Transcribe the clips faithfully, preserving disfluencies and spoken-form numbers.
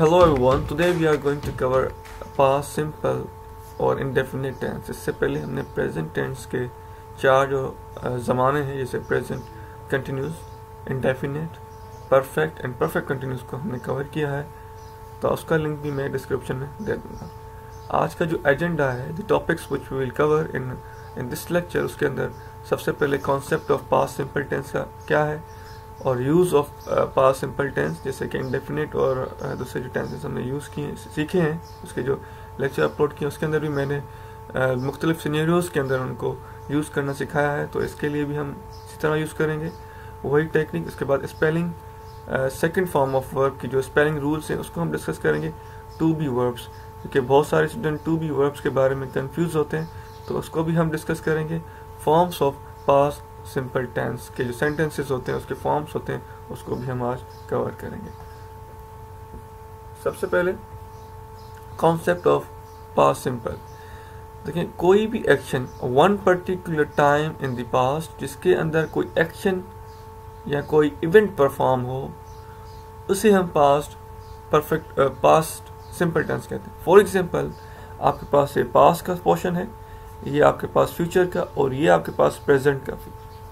Hello everyone, today we are going to cover past simple और indefinite tense। इससे पहले हमने present tense के चार जो ज़माने हैं जैसे present continuous, indefinite, perfect and perfect continuous को हमने कवर किया है, तो उसका लिंक भी मैं डिस्क्रिप्शन में दे दूँगा। आज का जो एजेंडा है, the topics which we will cover in in this lecture, उसके अंदर सबसे पहले concept of past simple tense का क्या है और use of past simple tense जैसे कि इंडेफिनिट और uh, दूसरे जो टेंसेस हमने यूज़ किए सीखे हैं, उसके जो लेक्चर अपलोड किए उसके अंदर भी मैंने uh, मुख्तलिफ सिनेरियोज़ के अंदर उनको यूज़ करना सिखाया है। तो इसके लिए भी हम इसी तरह यूज़ करेंगे वही टेक्निक। उसके बाद spelling, second form of verb की जो स्पेलिंग रूल्स हैं उसको हम डिस्कस करेंगे। टू बी वर्ब्स, क्योंकि बहुत सारे स्टूडेंट टू बी वर्ब्स के बारे में कंफ्यूज होते हैं, तो उसको भी हम डिस्कस करेंगे। Forms of past simple tense के जो सेंटेंसेस होते हैं उसके फॉर्म्स होते हैं उसको भी हम आज कवर करेंगे। सबसे पहले कॉन्सेप्ट ऑफ पास्ट सिंपल। देखिए, कोई भी action one particular time in the past जिसके अंदर कोई एक्शन या कोई इवेंट परफॉर्म हो उसे हम past perfect past simple tense कहते हैं। फॉर एग्जांपल, आपके पास ये पास्ट का पोर्शन है, ये आपके पास फ्यूचर का और ये आपके पास प्रेजेंट का।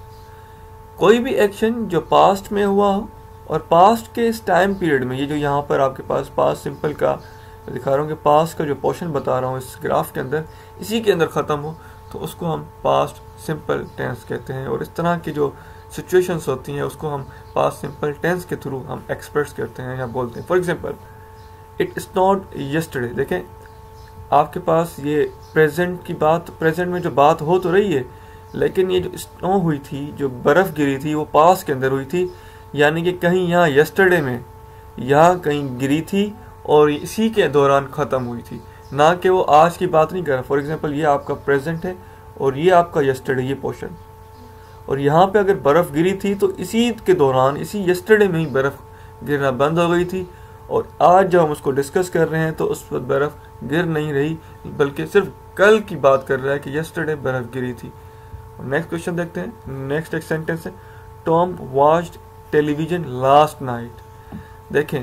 कोई भी एक्शन जो पास्ट में हुआ हो और पास्ट के इस टाइम पीरियड में, ये जो यहाँ पर आपके पास पास्ट सिंपल का दिखा रहा हूँ कि पास्ट का जो पोर्शन बता रहा हूँ इस ग्राफ के अंदर, इसी के अंदर ख़त्म हो तो उसको हम पास्ट सिंपल टेंस कहते हैं। और इस तरह की जो सिचुएशंस होती हैं उसको हम पास्ट सिंपल टेंस के थ्रू हम एक्सप्रेस करते हैं या बोलते हैं। For example, it snowed yesterday. देखें, आपके पास ये प्रेजेंट की बात, प्रेजेंट में जो बात हो तो रही है, लेकिन ये जो स्नो हुई थी, जो बर्फ़ गिरी थी, वो पास्ट के अंदर हुई थी, यानी कि कहीं यहाँ यस्टरडे में यहाँ कहीं गिरी थी और इसी के दौरान ख़त्म हुई थी, ना कि वो आज की बात नहीं कर रहा। फॉर एग्जांपल, ये आपका प्रेजेंट है और ये आपका यस्टरडे ये पोर्शन, और यहाँ पे अगर बर्फ़ गिरी थी तो इसी के दौरान, इसी यस्टरडे में ही बर्फ़ गिरना बंद हो गई थी, और आज जब हम उसको डिस्कस कर रहे हैं तो उस वक्त बर्फ़ गिर नहीं रही, बल्कि सिर्फ कल की बात कर रहा है कि यस्टरडे बर्फ़ गिरी थी। नेक्स्ट क्वेश्चन देखते हैं। नेक्स्ट एक सेंटेंस है, Tom watched television last night. देखें,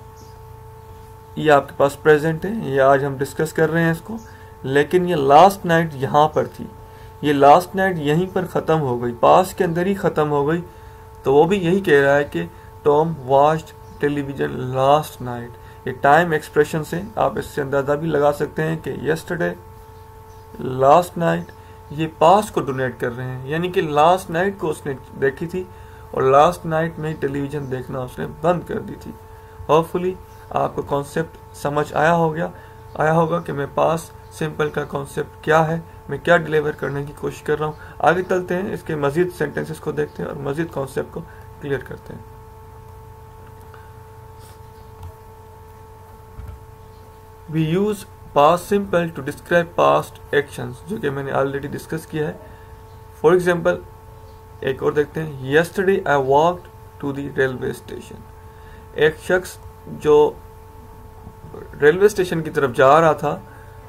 ये आपके पास प्रेजेंट है, ये आज हम डिस्कस कर रहे हैं इसको, लेकिन ये लास्ट नाइट यहाँ पर थी, ये लास्ट नाइट यहीं पर ख़त्म हो गई, पास के अंदर ही ख़त्म हो गई। तो वो भी यही कह रहा है कि Tom watched television last night. ये टाइम एक्सप्रेशन से आप इससे अंदाज़ा भी लगा सकते हैं कि यस्टरडे, लास्ट नाइट, ये पास्ट को डोनेट कर रहे हैं, यानी कि लास्ट नाइट को उसने देखी थी और लास्ट नाइट में टेलीविज़न देखना उसने बंद कर दी थी। होपफुली आपको कॉन्सेप्ट समझ आया हो गया आया होगा कि मैं पास्ट सिंपल का कॉन्सेप्ट क्या है, मैं क्या डिलीवर करने की कोशिश कर रहा हूँ। आगे चलते हैं, इसके मजीद सेंटेंसेस को देखते हैं और मजीद कॉन्सेप्ट को क्लियर करते हैं। We use past simple to describe past actions, जो कि मैंने ऑलरेडी डिस्कस किया है। फॉर एग्जांपल, एक और देखते हैं। Yesterday I walked to the railway station. एक शख्स जो रेलवे स्टेशन की तरफ जा रहा था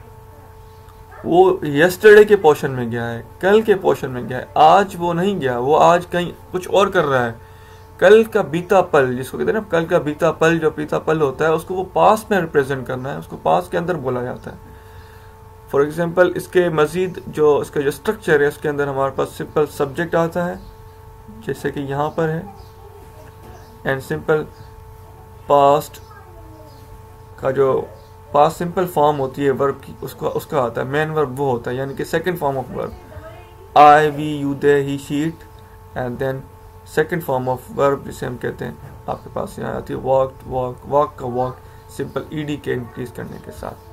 वो यस्टरडे के पोर्शन में गया है, कल के पोर्शन में गया है, आज वो नहीं गया, वो आज कहीं कुछ और कर रहा है। कल का बीता पल, जिसको कहते हैं ना, कल का बीता पल, जो बीता पल होता है उसको वो पास्ट में रिप्रेजेंट करना है, उसको पास्ट के अंदर बोला जाता है। फॉर एग्जांपल, इसके मजीद जो इसका जो स्ट्रक्चर है उसके अंदर हमारे पास सिंपल सब्जेक्ट आता है, जैसे कि यहाँ पर है, एंड सिंपल पास्ट का जो पास्ट सिंपल फॉर्म होती है वर्ब की, उसको उसका आता है मेन वर्ब, वो होता है, यानी कि second form of verb, I, we, you, they, he, she, it, and then second form of verb जिसे हम कहते हैं आपके पास यहाँ आती है वॉक, वॉक, वॉक का वॉक सिंपल ईडी के इंक्रीज करने के साथ।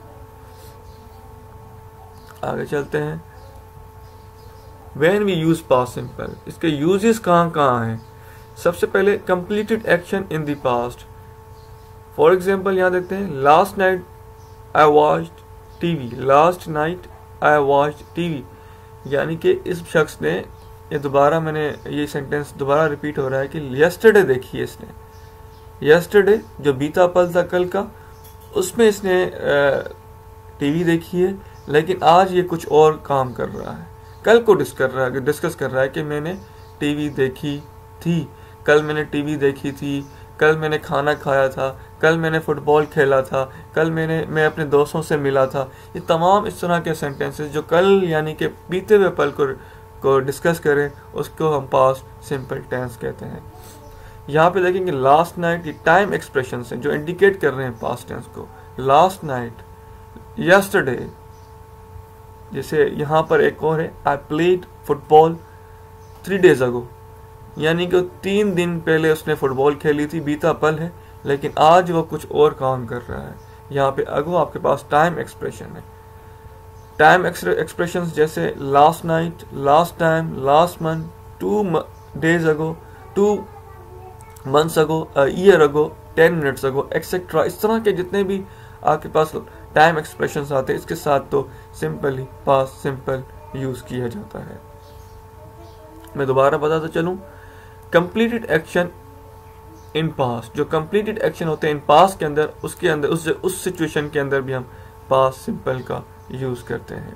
आगे चलते हैं। When we use past simple, इसके यूजेस कहाँ कहाँ हैं। सबसे पहले completed action in the past. For example, यहाँ देखते हैं, last night I watched TV. Last night I watched TV, यानी कि इस शख्स ने, ये दोबारा मैंने ये सेंटेंस दोबारा रिपीट हो रहा है कि यस्टरडे देखी है इसने, यस्टरडे जो बीता पल था कल का, उसमें इसने टीवी देखी है, लेकिन आज ये कुछ और काम कर रहा है, कल को डिस्कस कर रहा है डिस्कस कर रहा है कि मैंने टीवी देखी थी, कल मैंने टीवी देखी थी, कल मैंने खाना खाया था, कल मैंने फुटबॉल खेला था, कल मैंने मैं अपने दोस्तों से मिला था। ये तमाम इस तरह के सेंटेंसेस जो कल यानी कि बीते हुए पल को को डिस्कस करें, उसको हम पास्ट सिंपल टेंस कहते हैं। यहाँ पे देखेंगे लास्ट नाइट, ये टाइम एक्सप्रेशन हैं जो इंडिकेट कर रहे हैं पास्ट टेंस को। लास्ट नाइट, यस्टरडे, जैसे यहाँ पर एक और है, I played football three days ago, यानी कि तीन दिन पहले उसने फुटबॉल खेली थी, बीता पल है, लेकिन आज वो कुछ और काम कर रहा है। यहाँ पे अगो आपके पास टाइम एक्सप्रेशन है। टाइम एक्सप्रेशन जैसे last night, last time, last month, two days ago, two months ago, a year ago, ten minutes ago, etcetera. इस तरह के जितने भी आपके पास टाइम एक्सप्रेशन आते हैं, इसके साथ तो सिंपली पास्ट सिंपल यूज किया जाता है। मैं दोबारा बताता चलूं, कंप्लीटेड एक्शन इन पास्ट, जो कंप्लीटेड एक्शन होते हैं इन पास्ट के अंदर, उसके अंदर उस उस सिचुएशन के अंदर भी हम पास्ट सिंपल का यूज करते हैं।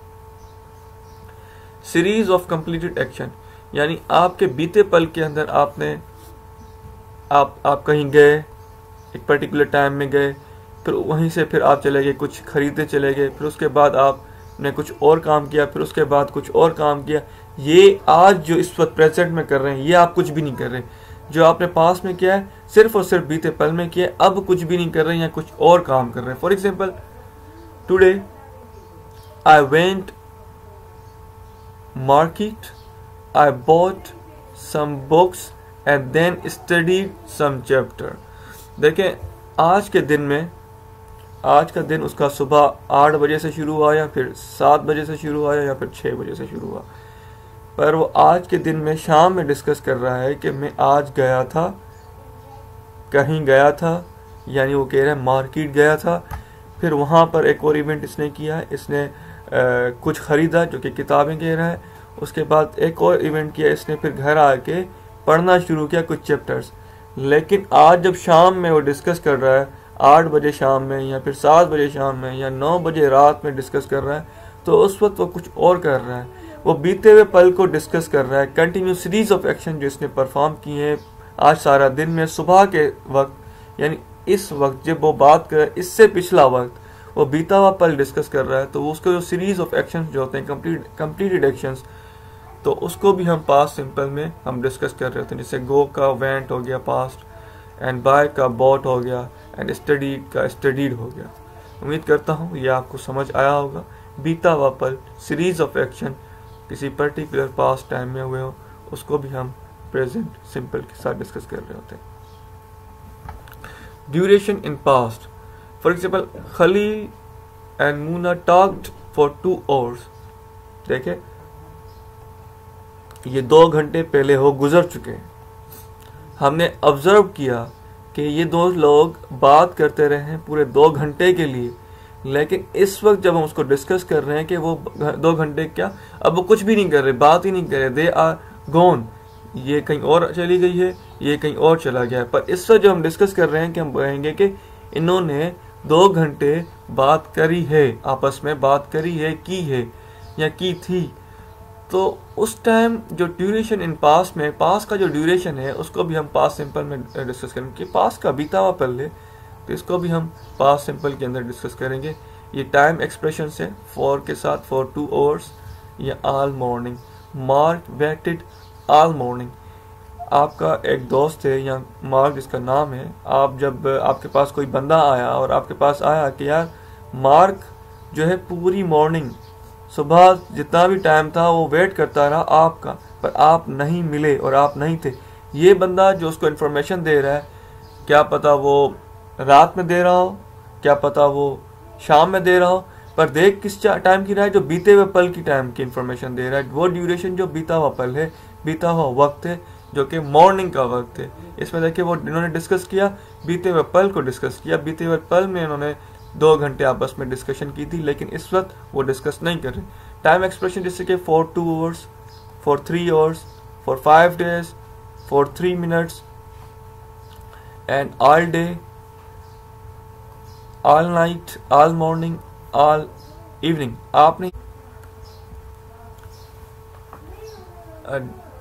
सीरीज ऑफ कंप्लीटेड एक्शन, यानी आपके बीते पल के अंदर आपने आप आप कहीं गए, एक पर्टिकुलर टाइम में गए, फिर वहीं से फिर आप चले गए, कुछ खरीदते चले गए, फिर उसके बाद आपने कुछ और काम किया, फिर उसके बाद कुछ और काम किया। ये आज जो इस वक्त प्रेजेंट में कर रहे हैं, ये आप कुछ भी नहीं कर रहे। जो आपने पास्ट में किया है सिर्फ और सिर्फ बीते पल में किया है, अब कुछ भी नहीं कर रहे हैं या कुछ और काम कर रहे हैं। For example, today I went market, I bought some books and then studied some chapter. देखें, आज के दिन में, आज का दिन उसका सुबह आठ बजे से शुरू हुआ, या फिर सात बजे से शुरू हुआ, या फिर छः बजे से शुरू हुआ, पर वो आज के दिन में शाम में डिस्कस कर रहा है कि मैं आज गया था, कहीं गया था, यानी वो कह रहा है मार्केट गया था, फिर वहाँ पर एक और इवेंट इसने किया, इसने आ, कुछ ख़रीदा जो कि किताबें कह रहा है, उसके बाद एक और इवेंट किया इसने, फिर घर आके पढ़ना शुरू किया कुछ चैप्टर्स। लेकिन आज जब शाम में वो डिस्कस कर रहा है, आठ बजे शाम में, या फिर सात बजे शाम में, या नौ बजे रात में डिस्कस कर रहा है, तो उस वक्त वो कुछ और कर रहा है। वो बीते हुए पल को डिस्कस कर रहा है। कंटिन्यू सीरीज ऑफ एक्शन जो इसने परफॉर्म किए हैं आज सारा दिन में, सुबह के वक्त, यानी इस वक्त जब वो बात कर रहा है, इससे पिछला वक्त वो बीता हुआ पल डिस्कस कर रहा है, तो उसको जो सीरीज ऑफ एक्शन जो होते हैं, कंप्लीट कंप्लीटेड एक्शंस, तो उसको भी हम पास्ट सिंपल में हम डिस्कस कर रहे होते हैं। जैसे गो का वेंट हो गया पास्ट, एंड बाय का बॉट हो गया, एंड स्टडीड का स्टडीड हो गया। उम्मीद करता हूँ ये आपको समझ आया होगा। बीता हुआ पल, सीरीज ऑफ एक्शन किसी पर्टिकुलर पास्ट टाइम में हुए हो, उसको भी हम प्रेजेंट सिंपल के साथ डिस्कस कर रहे होते हैं। Duration in past, for example, Khalil and Muna talked for two hours. देखे, ये दो घंटे पहले हो गुजर चुके हैं। हमने ऑब्जर्व किया कि ये दो लोग बात करते रहे हैं पूरे दो घंटे के लिए, लेकिन इस वक्त जब हम उसको डिस्कस कर रहे हैं कि वो दो घंटे क्या, अब वो कुछ भी नहीं कर रहे, बात ही नहीं कर रहे, दे आर गॉन, ये कहीं और चली गई है, ये कहीं और चला गया है। पर इस वक्त जो हम डिस्कस कर रहे हैं कि हम कहेंगे कि इन्होंने दो घंटे बात करी है, आपस में बात करी है, की है या की थी। तो उस टाइम जो ड्यूरेशन इन पास्ट में, पास्ट का जो ड्यूरेशन है उसको भी हम पास्ट सिंपल में डिस्कस करेंगे कि पास्ट का बीता हुआ पल है, तो इसको भी हम पास्ट सिंपल के अंदर डिस्कस करेंगे। ये टाइम एक्सप्रेशन है फॉर के साथ, फॉर टू आवर्स या all morning. Mark waited all morning. आपका एक दोस्त है या मार्क जिसका नाम है, आप जब आपके पास कोई बंदा आया और आपके पास आया कि यार मार्क जो है पूरी मॉर्निंग, सुबह जितना भी टाइम था वो वेट करता रहा आपका, पर आप नहीं मिले और आप नहीं थे। ये बंदा जो उसको इन्फॉर्मेशन दे रहा है, क्या पता वो रात में दे रहा हो, क्या पता वो शाम में दे रहा हो, पर देख किस टाइम की रहा है, जो बीते हुए पल की टाइम की इन्फॉर्मेशन दे रहा है। वो ड्यूरेशन जो बीता हुआ पल है, बीता हुआ वक्त है, जो कि मॉर्निंग का वक्त है। इसमें देखिए वो इन्होंने डिस्कस किया, बीते हुए पल को डिस्कस किया, बीते हुए पल में इन्होंने दो घंटे आपस में डिस्कशन की थी, लेकिन इस वक्त वो डिस्कस नहीं कर रहे। टाइम एक्सप्रेशन जैसे कि for two hours, for three hours, for five days, for three minutes, and all day, all night, all morning, all evening. आपने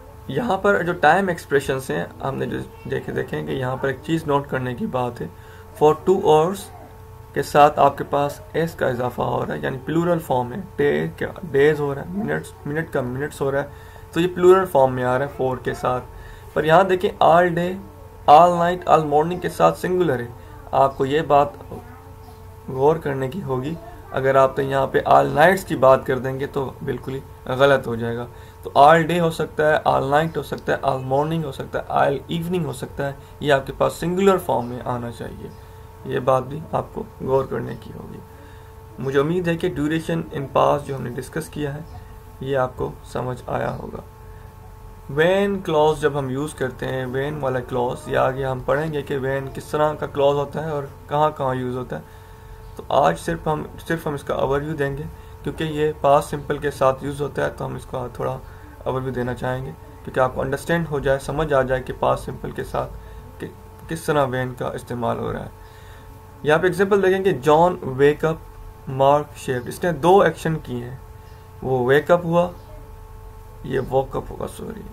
यहाँ पर जो टाइम एक्सप्रेशंस हैं हमने जो देखे देखें कि यहाँ पर एक चीज़ नोट करने की बात है, फॉर टू आवर्स के साथ आपके पास एस का इजाफा हो रहा है, यानी प्लूरल फॉर्म है। डे क्या डेज हो रहा है, मिनट्स मिनट का मिनट्स हो रहा है, तो ये प्लूरल फॉर्म में आ रहा है फोर के साथ। पर यहाँ देखें all day, all night, all morning के साथ सिंगुलर है। आपको ये बात गौर करने की होगी, अगर आप तो यहाँ पे ऑल नाइट्स की बात कर देंगे तो बिल्कुल ही गलत हो जाएगा। तो ऑल डे हो सकता है, ऑल नाइट हो सकता है, ऑल मॉर्निंग हो सकता है, ऑल इवनिंग हो सकता है, ये आपके पास सिंगुलर फॉर्म में आना चाहिए। ये बात भी आपको गौर करने की होगी। मुझे उम्मीद है कि ड्यूरेशन इन पास्ट जो हमने डिस्कस किया है ये आपको समझ आया होगा। व्हेन क्लॉज जब हम यूज़ करते हैं, व्हेन वाला क्लॉज, या आगे हम पढ़ेंगे कि व्हेन किस तरह का क्लॉज होता है और कहाँ कहाँ यूज़ होता है। तो आज सिर्फ हम सिर्फ हम इसका ओवरव्यू देंगे, क्योंकि ये पास्ट सिंपल के साथ यूज़ होता है, तो हम इसका थोड़ा ओवरव्यू देना चाहेंगे, क्योंकि आपको अंडरस्टैंड हो जाए, समझ आ जाए कि पास्ट सिंपल के साथ कि, किस तरह व्हेन का इस्तेमाल हो रहा है। यहाँ पे एग्जांपल देखेंगे, जॉन वेकअप, मार्क शेव्ड। इसने दो एक्शन किए हैं, वो वेकअप हुआ, ये वॉकअप होगा, सॉरी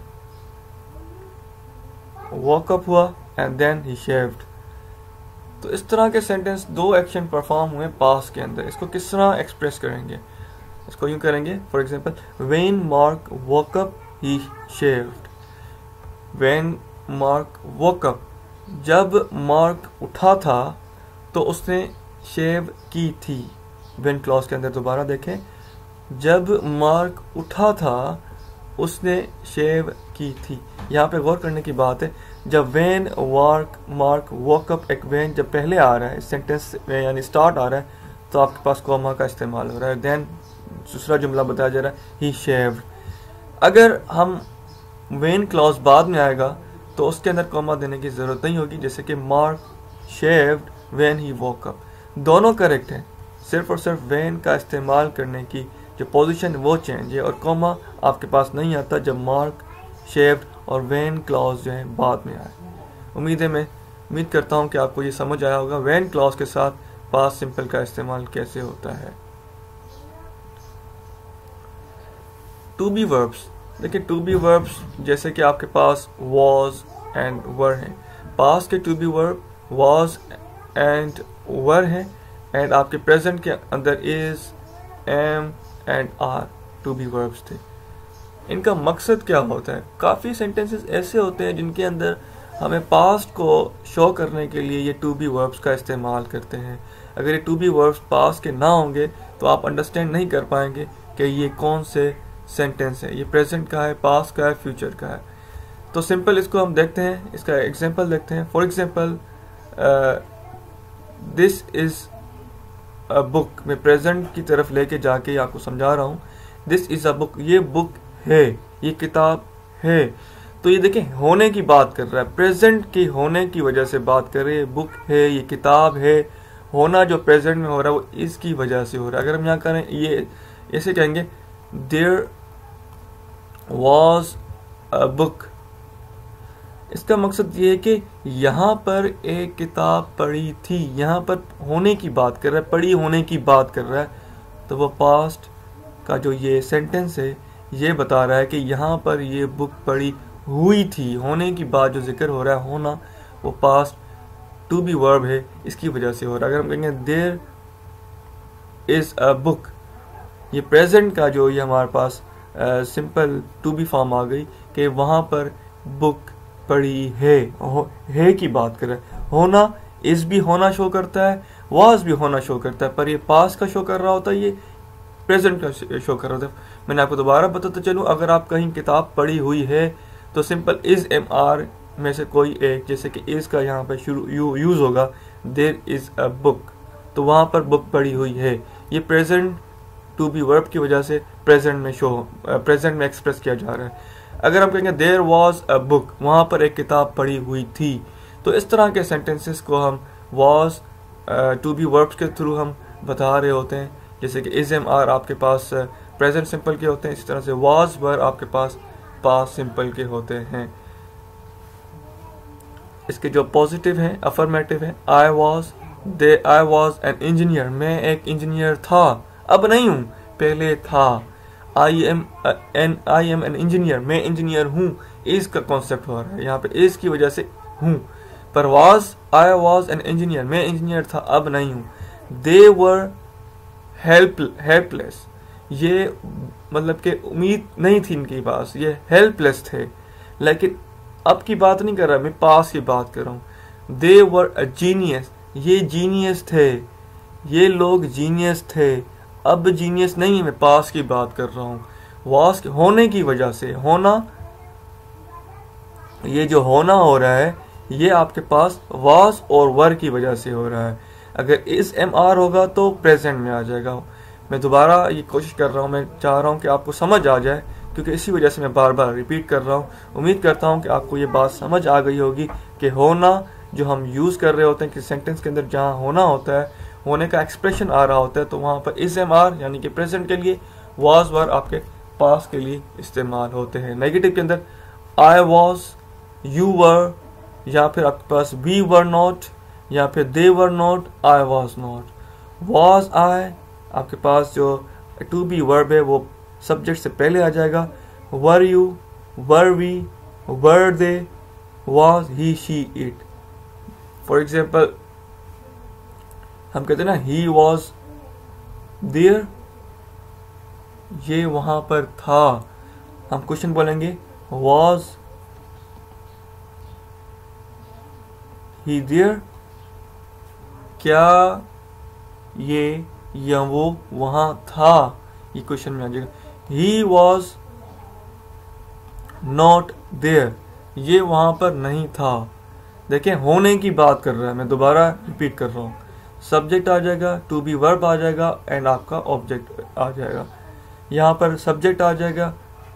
वॉकअप हुआ एंड देन ही शेव्ड। तो इस तरह के सेंटेंस, दो एक्शन परफॉर्म हुए पास्ट के अंदर, इसको किस तरह एक्सप्रेस करेंगे? इसको यूं करेंगे, for example, when Mark woke up he shaved. When Mark woke up, जब मार्क उठा था तो उसने शेव की थी। व्हेन क्लॉज के अंदर दोबारा देखें, जब मार्क उठा था उसने शेव की थी। यहाँ पे गौर करने की बात है, जब व्हेन वार्क मार्क वॉकअप, एक व्हेन जब पहले आ रहा है सेंटेंस में, यानी स्टार्ट आ रहा है, तो आपके पास कॉमा का इस्तेमाल हो रहा है। देन दूसरा जुमला बताया जा रहा है, ही शेव्ड। अगर हम व्हेन क्लॉज बाद में आएगा तो उसके अंदर कॉमा देने की जरूरत नहीं होगी, जैसे कि Mark shaved when he woke up. दोनों करेक्ट हैं, सिर्फ और सिर्फ व्हेन का इस्तेमाल करने की जो पोजीशन वो चेंज है, और कॉमा आपके पास नहीं आता जब मार्क शेव्ड और व्हेन क्लॉज जो है बाद में आए। उम्मीद है मैं उम्मीद करता हूँ कि आपको ये समझ आया होगा व्हेन क्लॉज के साथ पास्ट सिंपल का इस्तेमाल कैसे होता है। टू बी वर्ब्स, देखिए टू बी वर्ब्स जैसे कि आपके पास was एंड वर हैं। पास्ट के to be verb was and were हैं, एंड आपके प्रेजेंट के अंदर is, am and are to be verbs थे। इनका मकसद क्या होता है? काफ़ी सेंटेंसेस ऐसे होते हैं जिनके अंदर हमें पास्ट को शो करने के लिए ये टू बी वर्ब्स का इस्तेमाल करते हैं। अगर ये टू बी वर्ब्स पास्ट के ना होंगे तो आप अंडरस्टैंड नहीं कर पाएंगे कि ये कौन से सेंटेंस है, ये प्रेजेंट का है, पास्ट का है, फ्यूचर का है। तो सिंपल इसको हम देखते हैं, इसका एग्जांपल देखते हैं। For example, this is a book, मैं प्रेजेंट की तरफ लेके जाके आपको समझा रहा हूँ। दिस इज अ बुक, ये बुक है, ये किताब है। तो ये देखें होने की बात कर रहा है, प्रेजेंट की होने की वजह से बात कर रहे हैं। बुक है, ये किताब है, होना जो प्रेजेंट में हो रहा है वो इसकी वजह से हो रहा है। अगर हम यहाँ करें, ये ऐसे कहेंगे, देयर वॉज अ बुक, इसका मकसद ये है कि यहाँ पर एक किताब पढ़ी थी। यहाँ पर होने की बात कर रहा है, पढ़ी होने की बात कर रहा है, तो वो पास्ट का जो ये सेंटेंस है ये बता रहा है कि यहाँ पर ये बुक पढ़ी हुई थी। होने की बात जो जिक्र हो रहा है, होना, वो पास्ट टू बी वर्ब है, इसकी वजह से हो रहा है। अगर हम कहेंगे देयर इज अ बुक, ये प्रेजेंट का जो ये हमारे पास सिंपल टू बी फॉर्म आ गई कि वहाँ पर बुक पढ़ी है, है की बात कर रहा है। होना, इस भी होना शो करता है, वाज भी होना शो करता है, पर ये पास्ट का शो कर रहा होता है, ये प्रेजेंट का शो कर रहा था। मैंने आपको दोबारा बताता चलूं, अगर आप कहीं किताब पढ़ी हुई है तो सिंपल इज एम आर में से कोई एक, जैसे कि इज का यहाँ पे शुरू यू, यूज होगा, देयर इज अ बुक, तो वहां पर बुक पढ़ी हुई है। ये प्रेजेंट टू बी वर्ब की वजह से प्रेजेंट में शो प्रेजेंट में एक्सप्रेस किया जा रहा है। अगर हम कहेंगे देयर वॉज अ बुक, वहां पर एक किताब पढ़ी हुई थी। तो इस तरह के सेंटेंसेस को हम वॉज टू बी वर्ब्स के थ्रू हम बता रहे होते हैं। जैसे कि इज एम आर आपके पास प्रेजेंट uh, सिंपल के होते हैं, इसी तरह से वॉज वर आपके पास पास्ट सिंपल के होते हैं। इसके जो पॉजिटिव हैं, अफर्मेटिव हैं, I was they I was an engineer, मैं एक इंजीनियर था, अब नहीं हूं, पहले था। I am an I am an engineer, मैं इंजीनियर हूं, इज का कॉन्सेप्ट हो रहा है यहाँ पे, इज की वजह से हूं। पर was, I was an engineer, मैं इंजीनियर था, अब नहीं हूँ. They were help helpless, ये मतलब कि उम्मीद नहीं थी इनके पास, ये हेल्पलेस थे. लेकिन अब की बात नहीं कर रहा, मैं पास की बात कर रहा हूँ. They were a genius, ये जीनियस थे, ये लोग जीनियस थे. अब जीनियस नहीं, मैं पास की बात कर रहा हूँ. was होने की वजह से, होना, ये जो होना हो रहा है ये आपके पास was और were की वजह से हो रहा है. अगर इस एम आर होगा तो प्रेजेंट में आ जाएगा. मैं दोबारा ये कोशिश कर रहा हूँ, मैं चाह रहा हूँ कि आपको समझ आ जाए, क्योंकि इसी वजह से मैं बार बार रिपीट कर रहा हूँ. उम्मीद करता हूँ कि आपको ये बात समझ आ गई होगी कि होना जो हम यूज़ कर रहे होते हैं कि सेंटेंस के अंदर जहाँ होना होता है, होने का एक्सप्रेशन आ रहा होता है, तो वहाँ पर इस एम आर यानी कि प्रेजेंट के लिए was वर आपके पास के लिए इस्तेमाल होते हैं. नेगेटिव के अंदर I was, you were, या फिर आपके पास we were not, या फिर they were not, I was not. was I आपके पास जो to be verb है वो सब्जेक्ट से पहले आ जाएगा. were you, were we, were they, was he, she, it. For example हम कहते हैं ना he was there, ये वहां पर था. हम क्वेश्चन बोलेंगे was he there, क्या ये या वो वहां था, ये क्वेश्चन में आ जाएगा. he was not there, ये वहां पर नहीं था. देखें होने की बात कर रहा है, मैं दोबारा रिपीट कर रहा हूँ. सब्जेक्ट आ जाएगा, टू बी वर्ब आ जाएगा एंड आपका ऑब्जेक्ट आ जाएगा. यहाँ पर सब्जेक्ट आ जाएगा,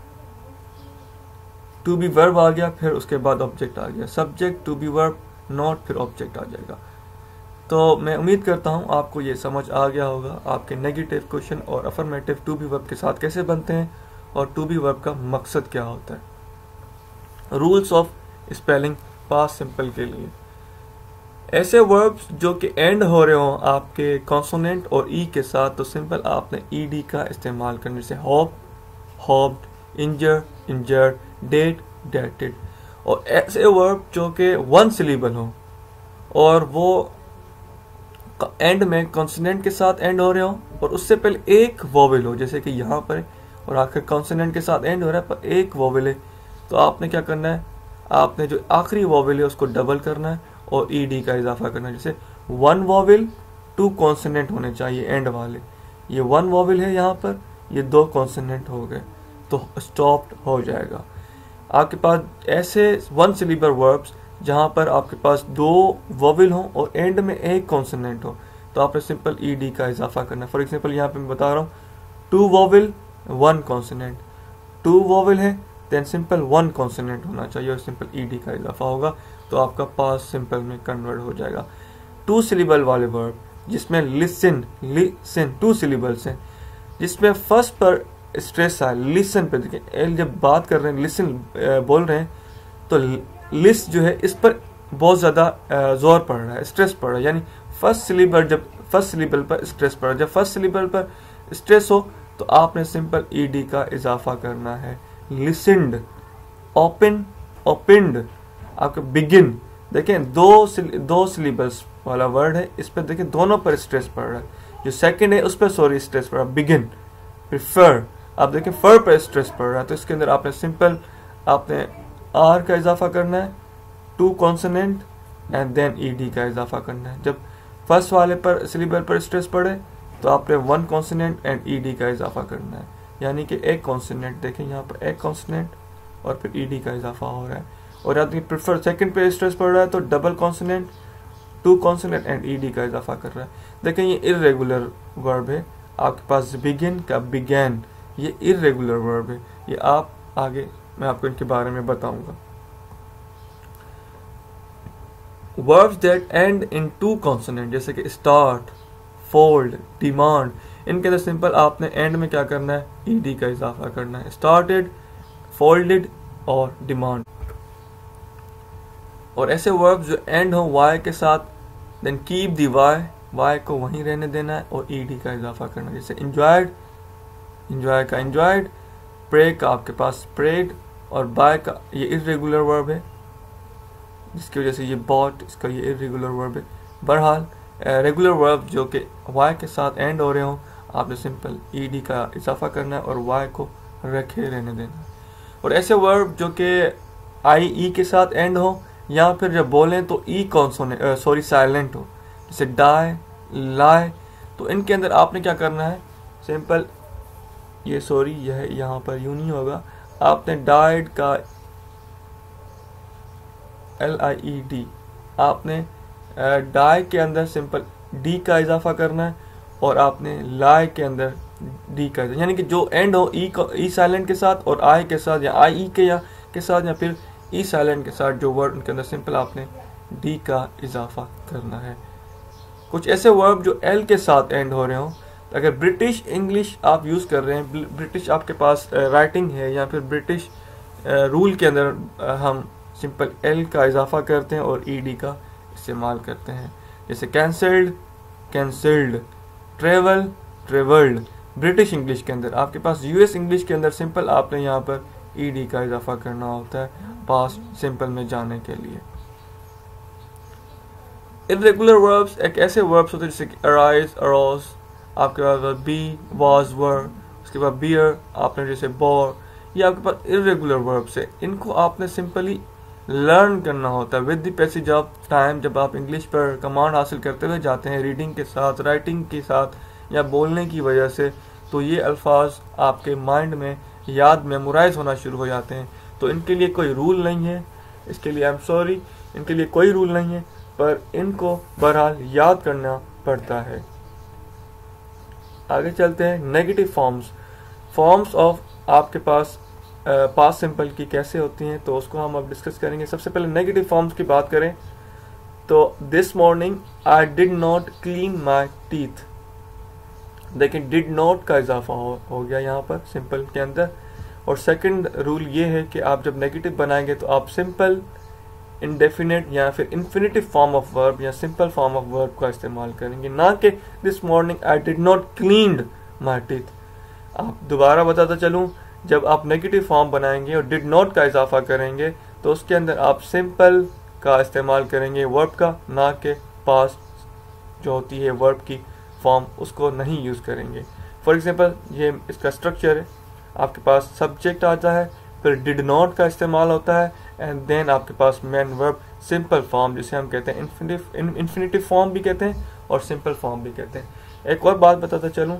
टू बी वर्ब आ गया, फिर उसके बाद ऑब्जेक्ट आ गया. Subject, to be verb, not, फिर ऑब्जेक्ट आ जाएगा. तो मैं उम्मीद करता हूँ आपको ये समझ आ गया होगा आपके नेगेटिव क्वेश्चन और अफर्मेटिव टू बी वर्ब के साथ कैसे बनते हैं और टू बी वर्ब का मकसद क्या होता है. Rules of spelling past simple के लिए. ऐसे वर्ब्स जो कि एंड हो रहे हो आपके कॉन्सोनेंट और ई के साथ, तो सिंपल आपने ईडी का इस्तेमाल करने से hope, hoped, injure, injured, date, dated. और ऐसे वर्ब जो कि वन सिलेबल हो और वो एंड में कॉन्सोनेंट के साथ एंड हो रहे हो और उससे पहले एक वोवेल हो, जैसे कि यहाँ पर, और आखिर कॉन्सोनेंट के साथ एंड हो रहा है पर एक वोवेल है, तो आपने क्या करना है, आपने जो आखिरी वोवेल है उसको डबल करना है और ईडी का इजाफा करना है. जैसे वन वोवेल टू कॉन्सोनेंट होने चाहिए एंड वाले, ये वन वोवेल है यहाँ पर, ये दो कॉन्सोनेंट हो गए तो स्टॉप्ड हो जाएगा. आपके पास ऐसे वन सिलेबल वर्ब्स जहाँ पर आपके पास दो वोवेल हो और एंड में एक कॉन्सोनेंट हो, तो आपने सिंपल ईडी का इजाफा करना है. फॉर एग्जाम्पल यहाँ पे मैं बता रहा हूँ, two vowel one consonant, two vowel है देन सिंपल वन कॉन्सोनेंट होना चाहिए और सिंपल ईडी का इजाफा होगा, तो आपका पास्ट सिंपल में कन्वर्ट हो जाएगा. टू सिलेबल वाले वर्ब जिसमें लिसन, लिसन टू सिलेबल्स हैं, जिसमें फर्स्ट पर स्ट्रेस है, लिसन पे. देखिए जब बात कर रहे हैं, लिसन बोल रहे हैं, तो लिस्ट जो है इस पर बहुत ज़्यादा जोर पड़ रहा है, स्ट्रेस पड़ रहा है. यानी फर्स्ट सिलेबल, जब फर्स्ट सिलेबल पर स्ट्रेस पड़ रहा है, जब फर्स्ट सिलेबल पर स्ट्रेस हो तो आपने सिंपल ईडी का इजाफा करना है. लिसनड, ओपन, ओपनड, आपका बिगिन. देखें दो दो सिलेबल्स वाला वर्ड है, इस पर देखें दोनों पर स्ट्रेस पड़ रहा है. जो सेकंड है उस पर सॉरी स्ट्रेस पड़ रहा है, बिगिन. प्रिफर, आप देखें फर पर स्ट्रेस पड़ रहा है, तो इसके अंदर आपने सिंपल आपने आर का इजाफा करना है, two consonant and then ED का इजाफा करना है. जब फर्स्ट वाले पर सिलेबल पर स्ट्रेस पड़े तो आपने वन कॉन्सोनेंट एंड ईडी का इजाफा करना है. यानी कि एक कॉन्सोनेंट, देखें यहाँ पर एक कॉन्सोनेंट और फिर ईडी का इजाफा हो रहा है. और यहाँ देखिए प्रिफर सेकंड पे स्ट्रेस पड़ रहा है तो double consonant, two consonant and ED का इजाफा कर रहा है. देखें ये इर्रेगुलर वर्ब है, आपके पास बिगिन का बिगैन, ये इर्रेगुलर वर्ब है. ये आप आगे मैं आपको इनके बारे में बताऊंगा. Verbs that end in two consonant जैसे कि स्टार्ट, फोल्ड, डिमांड, इनके अंदर सिंपल आपने एंड में क्या करना है, ईडी का इजाफा करना है. स्टार्टेड, फोल्डेड और डिमांड. और ऐसे वर्ब्स जो एंड हो वाई के साथ, then keep the Y, Y को वहीं रहने देना है और ईडी का इजाफा करना है. जैसे इंजॉयड, इंजॉय का इंजॉयड, प्रे का आपके पास प्रेड, और बाय का ये इर्रेगुलर वर्ब है, जिसकी वजह से ये बॉट, इसका ये इरेगुलर वर्ब है। बहरहाल रेगुलर वर्ब जो कि वाई के साथ एंड हो रहे हो, आपने सिंपल ई डी का इजाफा करना है और वाई को रखे रहने देना है। और ऐसे वर्ब जो कि आई ई के साथ एंड हो, या फिर जब बोलें तो ई कॉन्सोनेंट सॉरी साइलेंट हो, जैसे डाई, लाई, तो इनके अंदर आपने क्या करना है, सिंपल ये सॉरी यह यहाँ पर यूं नहीं होगा, आपने डाइड का एल आई ई डी, आपने डाई के अंदर सिंपल डी का इजाफा करना है और आपने लाई के अंदर डी का, यानी कि जो एंड हो ई ई साइलेंट के साथ और आई के साथ, या आई ई के या के साथ, या फिर ई साइलेंट के साथ जो वर्ड उनके अंदर सिंपल आपने डी का इजाफा करना है। कुछ ऐसे वर्ब जो एल के साथ एंड हो रहे हो, अगर ब्रिटिश इंग्लिश आप यूज़ कर रहे हैं, ब्रिटिश आपके पास राइटिंग है, या फिर ब्रिटिश रूल के अंदर हम सिंपल एल का इजाफा करते हैं और ई डी का इस्तेमाल करते हैं, जैसे cancelled, cancelled, travel, travelled. British English के अंदर आपके पास, यूएस इंग्लिश के अंदर सिंपल आपने यहाँ पर ई डी का इजाफा करना होता है पास्ट सिंपल में जाने के लिए। इरेगुलर वर्ब्स एक ऐसे वर्ब्स होते हैं जैसे कि अराइज, अरोज, आपके पास बी, वाज, वर, उसके बाद बियर, आपने जैसे बोर, ये आपके पास इरेगुलर वर्ब्स है। इनको आपने सिंपली लर्न करना होता है with the passage of time. जब आप इंग्लिश पर कमांड हासिल करते हुए जाते हैं, रीडिंग के साथ, राइटिंग के साथ, या बोलने की वजह से, तो ये अल्फाज आपके माइंड में याद मेमोराइज होना शुरू हो जाते हैं। तो इनके लिए कोई रूल नहीं है, इसके लिए आई एम सॉरी, इनके लिए कोई रूल नहीं है, पर इनको बहरहाल याद करना पड़ता है। आगे चलते हैं, नेगेटिव फॉर्म्स। फॉर्म्स ऑफ आपके पास पास्ट सिंपल की कैसे होती हैं, तो उसको हम अब डिस्कस करेंगे। सबसे पहले नेगेटिव फॉर्म्स की बात करें तो this morning I did not clean my teeth. देखिए डिड नॉट का इजाफा हो, हो गया यहाँ पर सिंपल के अंदर। और सेकंड रूल ये है कि आप जब नेगेटिव बनाएंगे तो आप सिंपल, इंडेफिनेट या फिर इन्फिनिटिव फॉर्म ऑफ वर्ब या सिंपल फॉर्म ऑफ वर्ब का इस्तेमाल करेंगे, ना कि this morning I did not cleaned my teeth. आप दोबारा बताता चलूँ, जब आप नेगेटिव फॉर्म बनाएंगे और डिड नॉट का इजाफा करेंगे तो उसके अंदर आप सिंपल का इस्तेमाल करेंगे वर्ब का, ना कि पास्ट जो होती है वर्ब की फॉर्म, उसको नहीं यूज़ करेंगे। फॉर एग्जांपल ये इसका स्ट्रक्चर है, आपके पास सब्जेक्ट आता है, फिर डिड नॉट का इस्तेमाल होता है, एंड देन आपके पास मेन वर्ब सिंपल फॉर्म, जिसे हम कहते हैं इन्फिनिटिव इन्फिनिटिव फॉर्म भी कहते हैं और सिंपल फॉर्म भी कहते हैं। एक और बात बताता चलूँ,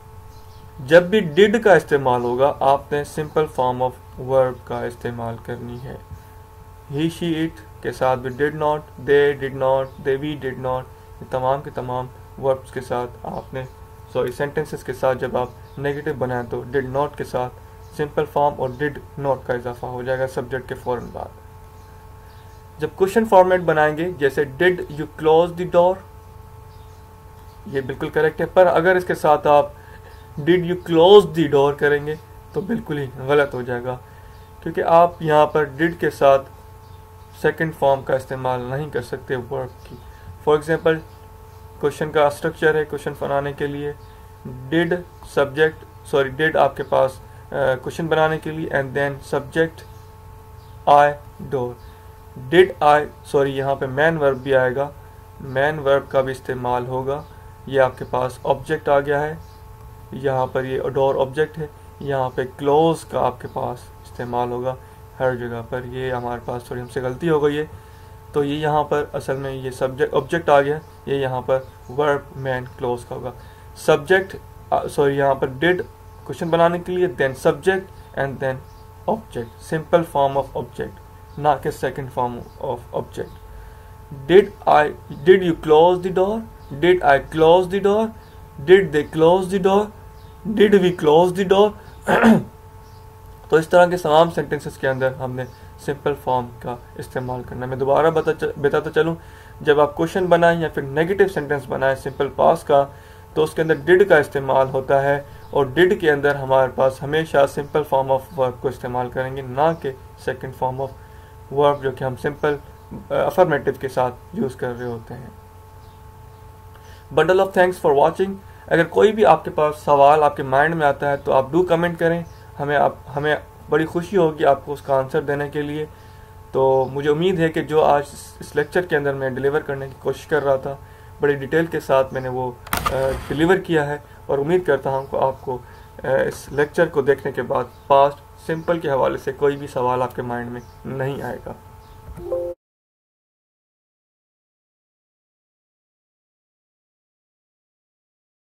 जब भी डिड का इस्तेमाल होगा आपने सिंपल फॉर्म ऑफ वर्ब का इस्तेमाल करनी है। ही, शी, इट के साथ भी did not, they did not, they we did not, ये तमाम के तमाम वर्ब्स के साथ आपने सॉरी सेंटेंसेस के साथ जब आप नेगेटिव बनाएं तो डिड नॉट के साथ सिंपल फॉर्म और डिड नॉट का इजाफा हो जाएगा सब्जेक्ट के फौरन बाद। जब क्वेश्चन फॉर्मेट बनाएंगे, जैसे did you close the door, ये बिल्कुल करेक्ट है, पर अगर इसके साथ आप did you close the door करेंगे तो बिल्कुल ही गलत हो जाएगा, क्योंकि आप यहाँ पर डिड के साथ सेकंड फॉर्म का इस्तेमाल नहीं कर सकते वर्ब की। फॉर एग्जांपल क्वेश्चन का स्ट्रक्चर है, क्वेश्चन बनाने के लिए डिड सब्जेक्ट सॉरी डिड आपके पास क्वेश्चन uh, बनाने के लिए, and then subject I door. Did I sorry यहाँ पे मैन वर्ब भी आएगा, मैन वर्ब का भी इस्तेमाल होगा। ये आपके पास ऑब्जेक्ट आ गया है, यहाँ पर ये डोर ऑब्जेक्ट है, यहाँ पे क्लोज का आपके पास इस्तेमाल होगा हर जगह पर। ये हमारे पास थोड़ी हमसे गलती हो गई है, तो ये यहाँ पर असल में ये सब्जेक्ट ऑब्जेक्ट आ गया, ये यहाँ पर वर्ब मैन क्लोज का होगा। सब्जेक्ट सॉरी यहाँ पर डिड क्वेश्चन बनाने के लिए, then subject and then object, simple form of object, ना कि second form of object. Did I did you close the door, did I close the door, did they close the door, did we close the door. तो इस तरह के तमाम sentences के अंदर हमने सिंपल फॉर्म का इस्तेमाल करना है। मैं दोबारा बता बताता चलूँ, जब आप क्वेश्चन बनाएं या फिर नेगेटिव सेंटेंस बनाएं सिंपल पास्ट का, तो उसके अंदर डिड का इस्तेमाल होता है, और डिड के अंदर हमारे पास हमेशा सिंपल फॉर्म ऑफ वर्ब को इस्तेमाल करेंगे, ना कि सेकंड फॉर्म ऑफ वर्ब जो कि हम सिंपल अफर्मेटिव के साथ यूज़ कर रहे होते हैं। Bundle of thanks for watching. अगर कोई भी आपके पास सवाल आपके माइंड में आता है तो आप डू कमेंट करें, हमें आप हमें बड़ी खुशी होगी आपको उसका आंसर देने के लिए। तो मुझे उम्मीद है कि जो आज इस लेक्चर के अंदर मैं डिलीवर करने की कोशिश कर रहा था, बड़ी डिटेल के साथ मैंने वो डिलीवर किया है, और उम्मीद करता हूँ कि आपको इस लेक्चर को देखने के बाद पास्ट सिंपल के हवाले से कोई भी सवाल आपके माइंड में नहीं आएगा।